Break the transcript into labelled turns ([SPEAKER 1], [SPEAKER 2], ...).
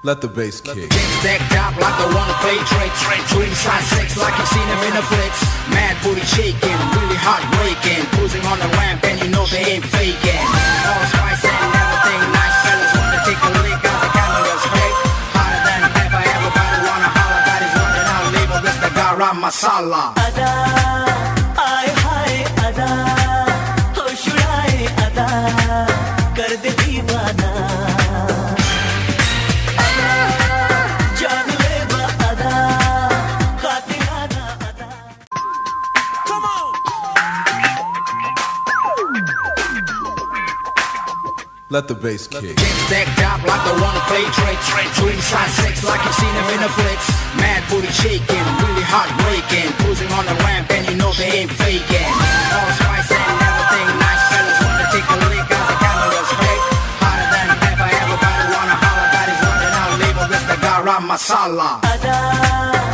[SPEAKER 1] Let the bass kick.
[SPEAKER 2] Decked out like I wanna play tricks. Shooting side sex like you've seen them in the flicks. Mad booty shaking, really heartbreaking. Cruising on the ramp and you know they ain't faking. All spice and everything nice. Fellas wanna take a lick as the camera's fake. Hotter than ever, everybody wanna holler. That is running out, label this the garam masala.
[SPEAKER 3] Ada, ay hai ada, ho shudai ada, kar de deewana.
[SPEAKER 1] Let the bass kick.
[SPEAKER 2] Decked out like I wanna play tricks. Shooting side sex like you've seen them in the flicks. Mad booty shaking, really heartbreaking. Cruising on the ramp and you know they ain't faking. All spice and everything nice. Fellas wanna take a lick as the camera's fake. Hotter than ever, everybody wanna holler. That is running out, label this the garam masala.
[SPEAKER 3] Ada.